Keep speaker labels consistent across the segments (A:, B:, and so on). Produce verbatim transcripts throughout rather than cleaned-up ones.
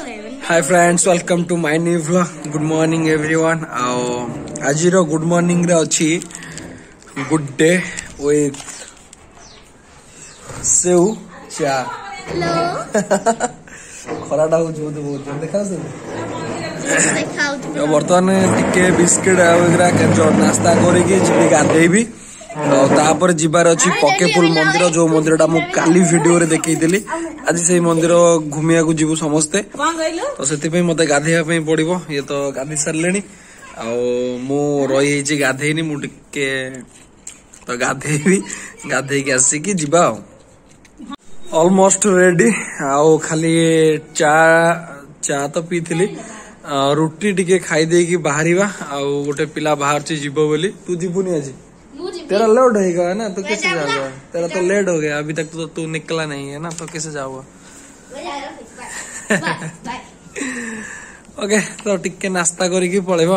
A: Hi friends, welcome to my new vlog. Good morning everyone. आज रो good morning रे अछि गुड डे विथ सेव चा।
B: हेलो
A: खराटा हो जो बहुत देखाउ से बर्तमान टिके बिस्किट वगैरह के नास्ता करके जी गाधेबी तापर जीवार अच्छी पकेपुल मंदिर जो मंदिर टा काली वीडियो रे देखैतिली। आज से मंदिर घूमिया को जीवु समस्ते तो से मते गाधेया पड़ो। ये तो गाधी सारे मु रही गाधेनी मुझे तो गाधेबी गाधे आसिकी जीवा ऑलमोस्ट रेडी। आओ खाली चा चा तो पीथिली रुटी टिके खाई देकी बाहरिबा। आउ गोटे पिला बाहर जीव बोली तू जीवुनी आज तेरा लेट हो गया है ना तो कैसे जाओगा? तेरा तो लेट हो गया अभी तक तो तू निकला नहीं है ना तो कैसे जाओगा? ओके तो टिके नास्ता करके पळेबो।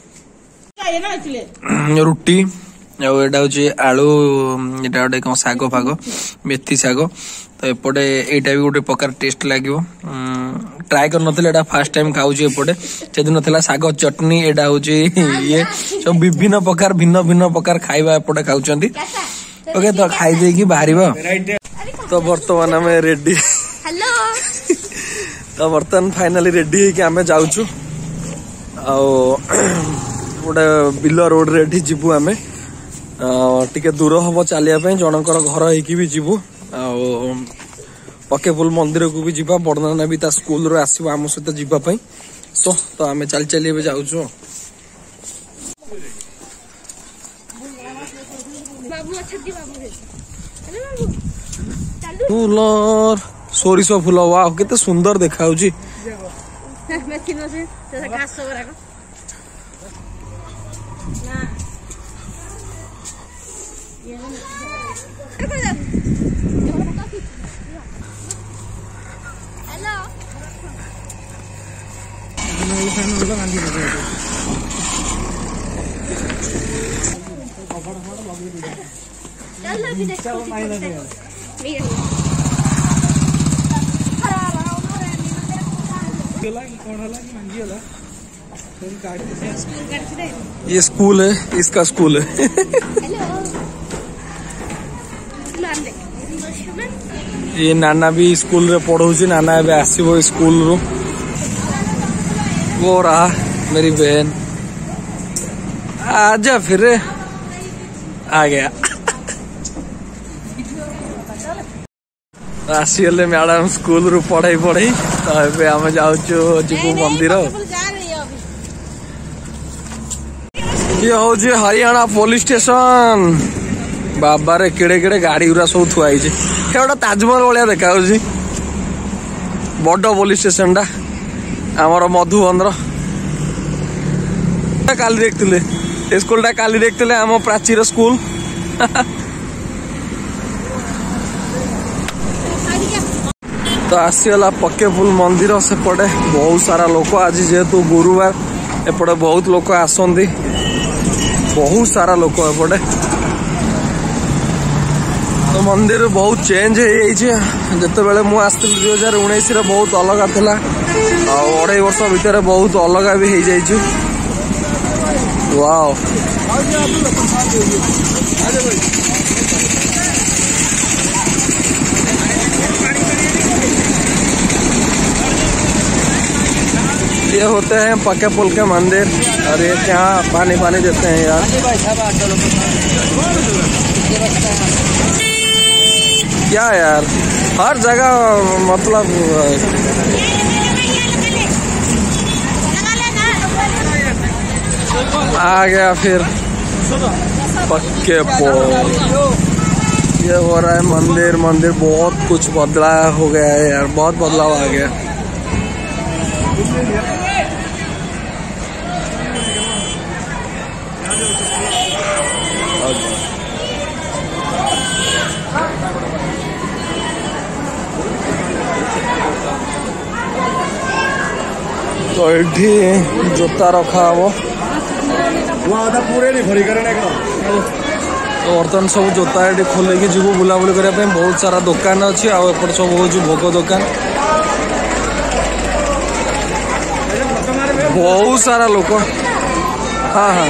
A: रुटी एटा हूँ आलू एटा गोटे कौन शाग फाग मेथी शाग तो एपटे एटा भी गोटे प्रकार टेस्ट लगे। ट्राए कर नथिले फास्ट टाइम खाऊची एपटे से दिन थला शाग चटनी एटा हूँ ये सब विभिन्न प्रकार भिन्न भिन्न प्रकार खाइबा एपटे खाउचंती। ओके तो खाई देकी बाहरिबा। तो बर्तमान आम रेडी
B: हेलो
A: तो बर्तमान फाइनली रेडी है आम जाऊचु गोटे बिल रोड रे जीवु आम टिके दूर हम चलिया जनकर घर होगी भी जीवु पकेपुल मंदिर को भी जीवा बड़नाना भी स्कूल रो आसो आम सहित जीवाई सो तो आम चली चली जाऊँ। फूल सोरिष फूल वाह केते सुंदर देखा ये स्कूल है, इसका स्कूल है। ये नाना भी स्कूल रे पढ़ाऊँ। नाना ए आसो स्कूल रू वो रहा मेरी बहन आजा फिर आ गया। आसीगले मैडम स्कूल रू पढ़ाई पढ़ाई तो आम जाऊँ जीवु मंदिर। ये हूँ हरियाणा पुलिस स्टेशन। बाबा रे केड़े केड़े गाड़ी गुरा सब थुआई गोटे ताजमहल भाया देखा बड़ पुलिस स्टेशन टा आमर मधुबंद्र। काली देखते स्कूल टा काली देखते आम प्राचीर स्कूल। तो आसीगला पकेपुल मंदिर सेपटे बहुत सारा लोक आज जेहेतु गुरुवार एपटे बहुत लोक आसंती बहुत सारा लोक एपटे तो मंदिर बहुत चेंज होते बेले मुझे आसती दुई हजार उन्नीस बहुत अलग था अढ़ाई वर्ष भितर बहुत अलग भी हो जाइए। वाओ ये होते हैं पकेपुल के मंदिर और ये क्या पानी पानी देते हैं यार। क्या यार हर जगह मतलब आ गया फिर पकेपुल। ये हो रहा है मंदिर मंदिर बहुत कुछ बदला हो गया है यार, बहुत बदलाव आ गया। तो ये जोता रखा वो तो बर्तमान सब जोता ये खोल कि जीव बुलाबुली करने बहुत सारा दुकान अच्छी आउ एपट सब हूँ भोग दुकान। बहुत सारा लोक। हाँ हाँ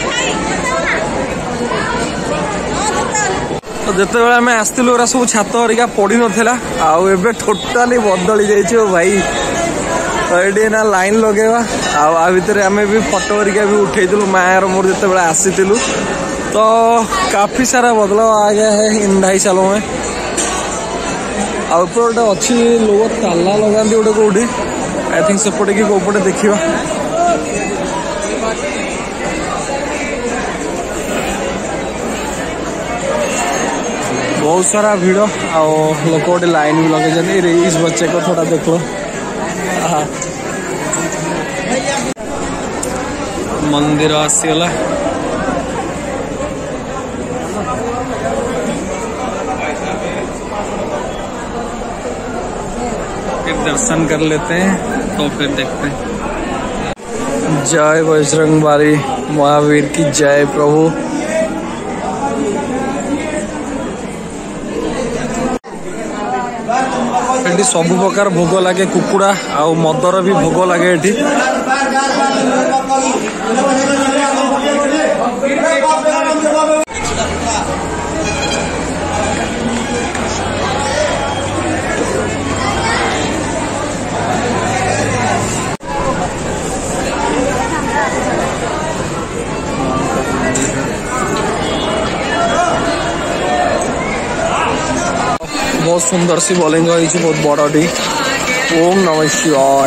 A: तो जिते बेले आम आसलु सब छात हरिका पड़ी नाला आबे टोटाली बदली जाइए भाई। तो ये ना लाइन लगेवा आ भितर आम भी फोटो हरिका भी उठेलु मायार मोर जिते बेले आसीलु। तो काफी सारा बदलाव आ गया है इन ढाई सालों में। आउट गोटे अच्छी लोग ताला लगाती गोटे कौटी आई थिंक सेपटे कि कौपटे देखा बहुत सारा भिड़ आ लोक गोटे लाइन भी लगे इस बच्चे को थोड़ा देख लो। मंदिर आसीगला फिर दर्शन कर लेते हैं तो फिर देखते हैं। जय बजरंगबली महावीर की जय प्रभु। एटी सब प्रकार भोग लगे कुकुड़ा आ मदर भी भोग लगे एटी। बहुत सुंदर सी बोलिंग बहुत बड़ी। ओम नमः शिवाय।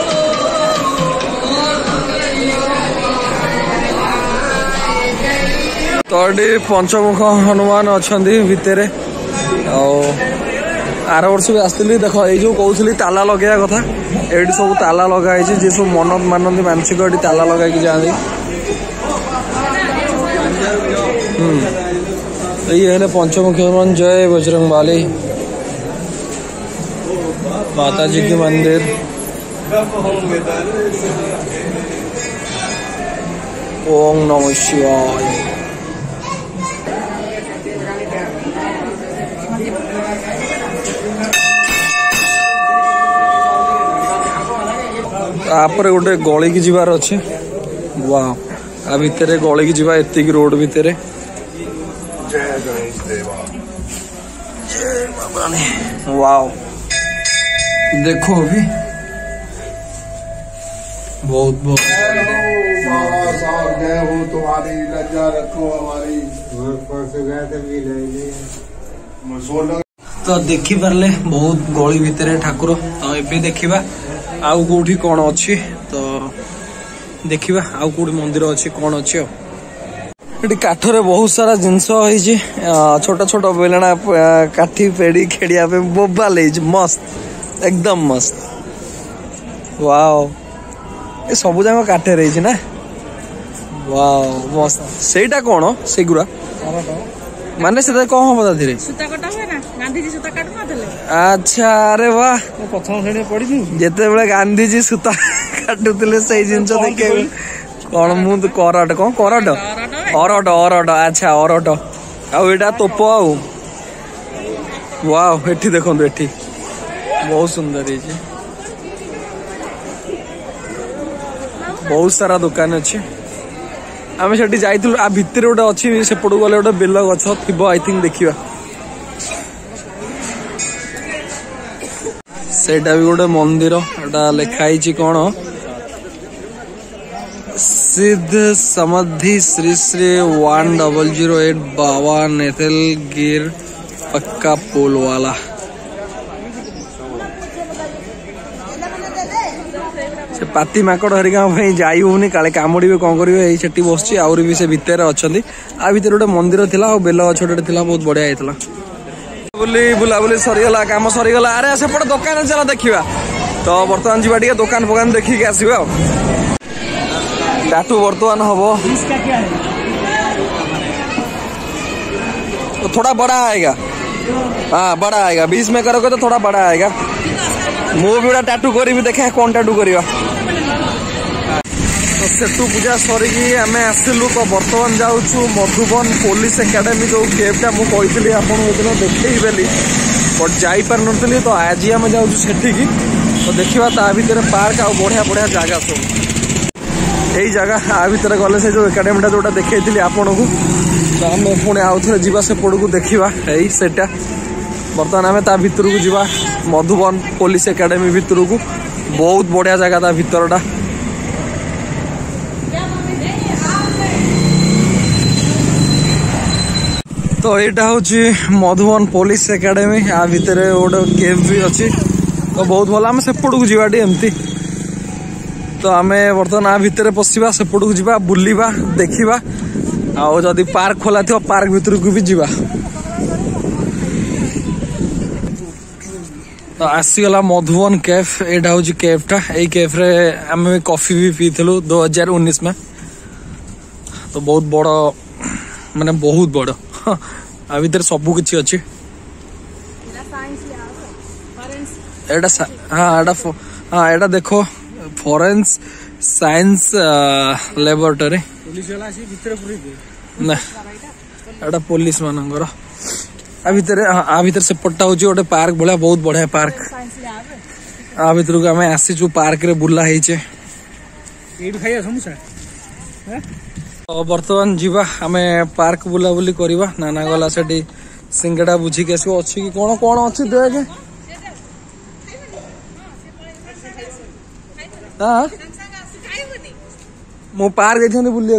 A: तो ये पंचमुख हनुमान अच्छा भितर आर वर्ष भी आसती देख ये जो कहली ताला लगे कथा ये सब ताला लगाई जी सब मन मानती मानसिक ये ताला लगे जाती। तो ये है पंचमुखी हनुमान। जय बजरंगबली। माता जी की मंदिर। ओम नमः शिवाय। तापर गोटे गली की जीवार अच्छे। वाह आ भितर गली की जीवा एतिक रोड भितर। वाह देखो अभी बहुत बहुत तुम्हारी लज्जा रखो हमारी। तो देखी पारे बहुत गली भितर ठाकुर। तो एबे देखिबा आउ कोठी कौन अच्छी। तो देखिबा आउ कोठी मंदिर अच्छी कौन अच्छी। ये काठरे बहुत सारा जिनस छोटा छोटा बेलना काठी पेड़ी खेड़िया पे बोबा ले मस्त एकदम मस्त। वाओ ये सब जाक काठे रही ना। वाओ मस्त। सेटा कौन सेगुरा माने से कौन हम ता धीरे सुता कटा हुए ना गांधी जी सुता काट नथले। अच्छा अरे वाह प्रथम श्रेणी पढ़ी जेते बेले गांधी जी सुता काटुतले सही जिंस देखे कौन मु तो कराट कौन कराट अरट अरट। अच्छा अरट आटा तोप आउ। वाह एठी देखो एठी बहुत सुंदर है। बहुत सारा दुकान अच्छे। आम से जाइलु आ भितर गोटे अच्छी सेपटू गले गोटे बेल गछ थी आई थिंक देखा सेटा भी गोटे मंदिर एटा लिखाई कौन सिद्ध समाधि Shri Shri one double zero eight Baba नेथल गिर पक्का पुल वाला। से पाती माकड़ हरिका जाई होनी काले कामुड़ी कौन करेंगे से बस आउरी भी से भितर अच्छा आ भितर गोटे मंदिर थिला और बेल गछ थिला बहुत बढ़िया होता। बुली बुलाबुली सरीगला काम सरीगला। अरे सेपटे दुकान चला देखा। तो बर्तमान जी दुकान फुकान देखिक आसवा। टाटू बर्तमान हम तो थोड़ा बड़ा आएगा। हाँ बड़ा आएगा बीस में करोगे तो थोड़ा बड़ा आएगा। मु भी टाटू करी देखा कौन टाटू करवा। तो सेतु पूजा सरिकी आम आसलु। तो बर्तमान जाऊँ मधुबन पुलिस एकाडेमी जो केवटा मुझे आपको देखी बेली बट जापार नी। तो आज आम जाऊँ सेठी तो देखा ता भर पार्क आ बढ़िया बढ़िया जगह सब। यही जगह आ भीतर गले से जो एकाडेमीटा जोटा देखी आपन को तो आम पुणी आउ थे जा सेपट को देखा यही सेटा बर्तमान आम ता भितर को जा मधुबन पुलिस एकाडेमी भितर को बहुत बढ़िया जगह ता भितरटा तो यहाँ हूँ मधुबन पुलिस एकाडेमी आ भितर गोटे केव भी अच्छी तो बहुत भल आम सेपट को जावा एमती तो आम बर्तमान आ भितर पशिबा सेपट को जा बुलवा देखा आउ जदि पार्क खोला थो पार्क भितर को भी जा तो आसीगला मधुबन कैफ एटा हूँ कैफटा यही कैफ्रे आम कॉफी भी पीलु दो हजार उन्नीस में तो बहुत बड़ माने बहुत बड़ आ भीतर सबू किछि अछि एटा हाँ एटा हाँ एटा देखो फॉरेंस साइंस लैबोरेटरी पुलिस वाला आसी भीतर पुरी ना एटा पुलिस मानकर आ भीतर आ भीतर सेपटा होची गोटे पार्क भला बहुत बढ़िया पार्क आ भीतर को आमे आसीचु पार्क रे बुला हेचे एठी खाइया समोसा हैं तो बर्तमान जीवा आम पार्क बुलाबुली करवा नाना गला से सिंगड़ा बुझी के आसो अच्छी कि कौन कौन अच्छी देखे हाँ मु पार्क गई बुलिया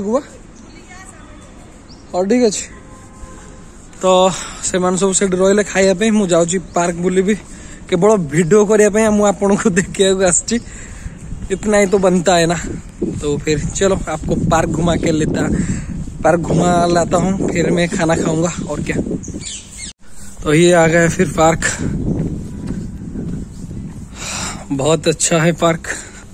A: हाँ ठीक अच्छे तो से सब से रही खायापी मुझे जाऊँगी पार्क बुलबी केवल वीडियो करने आपन को देखा आसची इतना ही तो बनता है ना तो फिर चलो आपको पार्क घुमा के लेता पार्क घुमा लाता हूँ फिर मैं खाना खाऊंगा और क्या तो ये आ गया फिर पार्क बहुत अच्छा है पार्क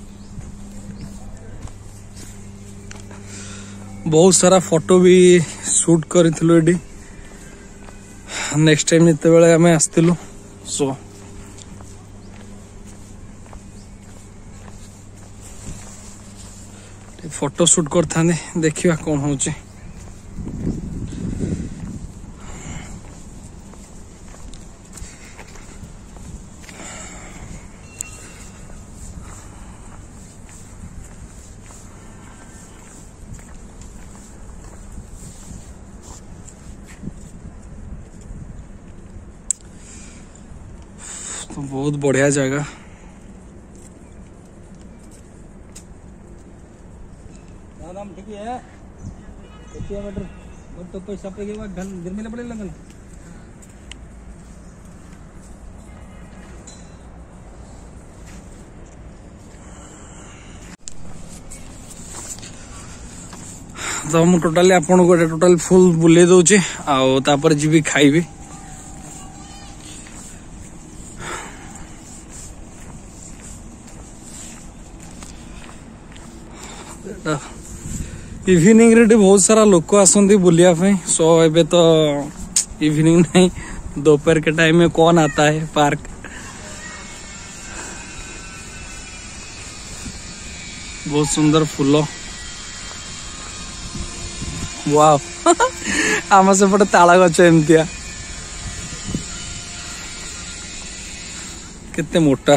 A: बहुत सारा फोटो भी शूट करिथिलु एडी नेक्स्ट टाइम जिते बेले आमे आस्तिलु सो फोटो शूट करता देखिए कौन हो तो बहुत बढ़िया जगह ठीक है मीटर तो पैसा पे घर में पड़े लगन तो मु टोटाली आपन को टोटाल फुल बुले दउची आउ तापर जीवी खाइबी इवनिंग रे बहुत सारा लोक आसंती बुलिया सो एबे तो इवनिंग नहीं दोपहर के टाइम में कौन आता है पार्क बहुत सुंदर फूल वाह आम से पटे ताला गछ एमतिया केते मोटा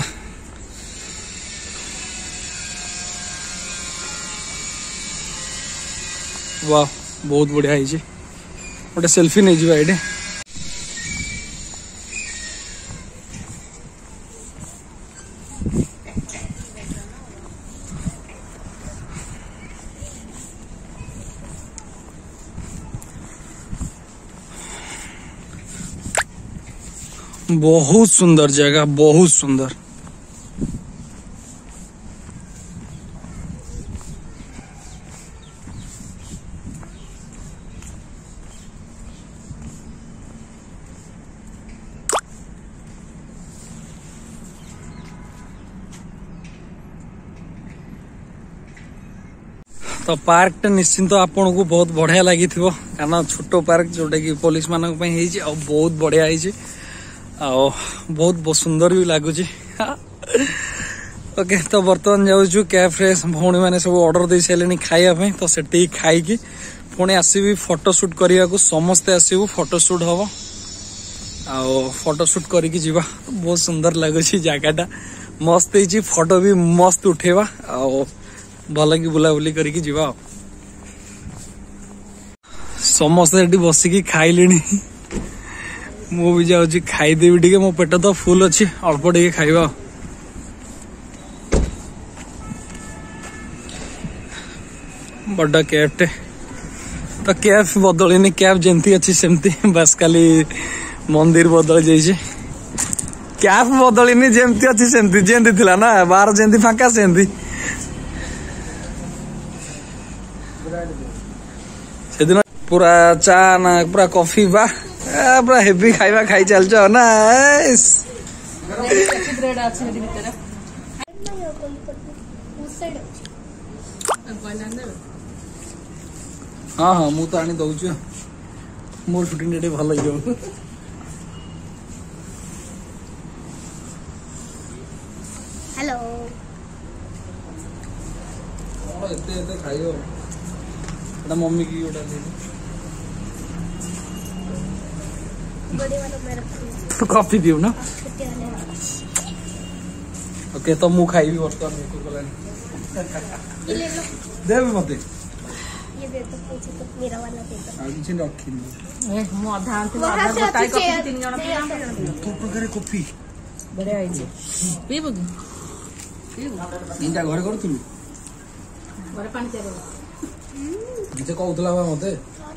A: वाह बहुत बढ़िया है गोटे सेल्फी नहीं जावा ये बहुत सुंदर जगह बहुत सुंदर तो पार्क टा निश्चिंत आपन को बहुत बढ़िया लगी थी कारण छोटो पार्क जोटा कि पुलिस मानक पई हेजी आ बहुत बढ़िया हेजी आ बहुत सुंदर भी लगुच ओके तो बर्तमान जाऊँ कैफे भौणी मैंने सब ऑर्डर दे सारे खाइबा तो से खाई पुणी आसबि फोटोशूट करने को समस्ते आसबू फोटोशूट हम आ फोटोशूट करके जीवा बहुत सुंदर लगुच जगहटा मस्त है फोटो भी मस्त उठेवा आ भल कि बुलाबुली करके जीवा। समस्ते एटी बसिकी खाइले मु भी जाऊँ खाईदेवी टे मो पेट तो फुल अच्छी अल्प टे खाइबा। बड़ा कैब टे तो कैब बदलनी कैब जमती अच्छी सेमती बस खाली मंदिर बदल जाइए। कैब बदलनी जमती अच्छी सेमती जेमती थिला ना बाहर जेमती फांका सेमती सेदिन पूरा चा ना पूरा कॉफी बा पूरा हेवी खाइबा खाई चलछ ना। हाँ हाँ मु तो आनी दउछु मोर शूटिंग डेटे भल लगियो।
B: हेलो
A: एते एते खाइयो एटा मम्मी की ओटा ले
B: बड़े वाला मेरा
A: तो कॉफी पियो ना। ओके तो मु खाइबी वर्तमान को गलानी
B: ये ले लो
A: देबे मते
B: ये दे दो पूछो तो मेरा वाला दे दो।
A: आ किछ रखिनी
C: ए मु आधा आंती आधा गोटाई कॉफी तीन जण पिला
A: तो प्रकार कॉफी
C: बड़े आइजे पीबो कि पीबो
A: इंटा घर करथुलु
C: बड़े पानी दे दो
A: किछ कहउतला बा मते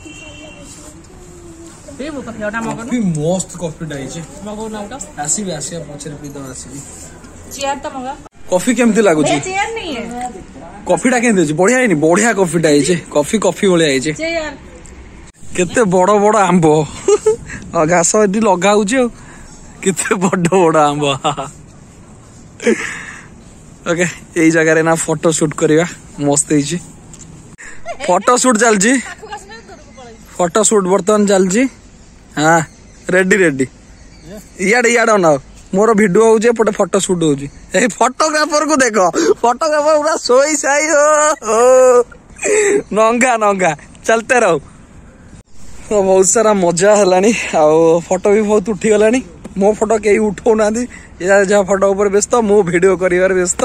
C: पीबो कॉफी ओटा मगो
A: कॉफी मस्त कॉफी डाइचे
C: मगो नाउटा
A: आसीबे आसीबे पछरे पी दो आसीबे।
C: चेयर तो मगा
A: कॉफी केमती लागुची
C: चेयर नहीं है
A: कॉफीटा केमती अछि बढ़िया हैनी बढ़िया कॉफीटा आइचे कॉफी कॉफी भले आइचे
C: चेयर
A: केते बड़ बड़ आंब घास एटी लगा होउचे केते बड़ बड़ आंब। ओके एई जगह रे ना फोटो शूट करिया मस्त ହେଇଛି फोटो शूट चलजी फोटो शूट बर्तमान चलजी। हाँ रेडी रेडी इयाडे इयाडे ना मोर वीडियो होउचे पटे फोटो शूट होउची ए फोटोग्राफर को देखो फोटोग्राफर पूरा सोई साई हो नंगा नंगा चलते रहो। तो बहुत सारा मजा हलानी आउ फोटो भी बहुत उठी गलानी मो फोटो कहीं उठो ना जहाँ फोटो ऊपर व्यस्त मु वीडियो करिवार व्यस्त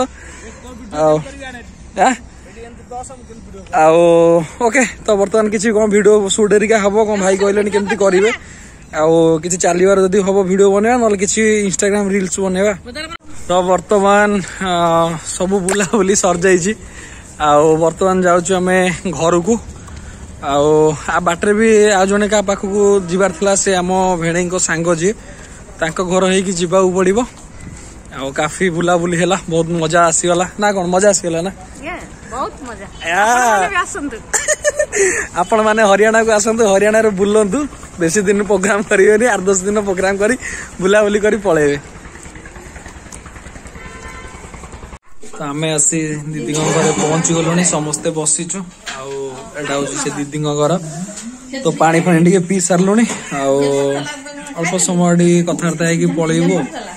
A: आउ ओके तो बर्तमान किसी कौन वीडियो शूट एरिका हम कौन भाई कहले केमती करेंगे आउ कि चलिबार जदि हम वीडियो बनवा ना किसी इंस्टाग्राम रील्स बनवा। तो बर्तमान सब बुला बुली सर जाइए आउ बर्तमान जाऊँ आम घर को आ बाटर भी आ जने का पाखक जीवार थिला से आम भेड़े सांग जी तांको घर होइकी जीवाक पड़िबो आ काफी बुला बुली हैला बहुत मजा आसीगला ना कौन मजा आसीगला ना
C: बहुत मजा
A: आपण माने हरियाणा को आसंतु हरियाणा रे बुलंतु बेसी दिन प्रोग्राम करिवेनी आठ दस दिन प्रोग्राम करी बुला बुली करी पळेबे। तो आमे आसी दीदी घर पहुंची गलुनी समस्ते बसीचु आउ एटा होची से दीदी घर तो पानी फानी टिके पी सारलुनी आउ अल्प समय कथबार्ता है कि पळेबो।